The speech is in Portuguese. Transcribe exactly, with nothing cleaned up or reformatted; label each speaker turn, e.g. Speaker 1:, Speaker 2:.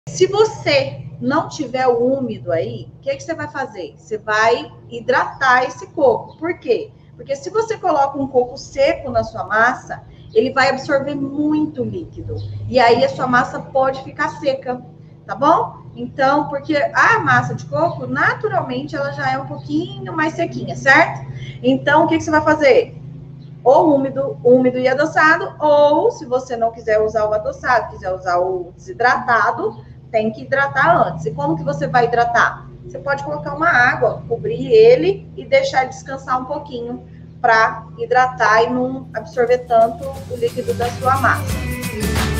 Speaker 1: Se você não tiver o úmido aí, o que, que você vai fazer? Você vai hidratar esse coco. Por quê? Porque se você coloca um coco seco na sua massa, ele vai absorver muito líquido. E aí a sua massa pode ficar seca, tá bom? Então, porque a massa de coco, naturalmente, ela já é um pouquinho mais sequinha, certo? Então, o que, que você vai fazer? Ou úmido, úmido e adoçado, ou se você não quiser usar o adoçado, quiser usar o desidratado, tem que hidratar antes. E como que você vai hidratar? Você pode colocar uma água, cobrir ele e deixar ele descansar um pouquinho para hidratar e não absorver tanto o líquido da sua massa.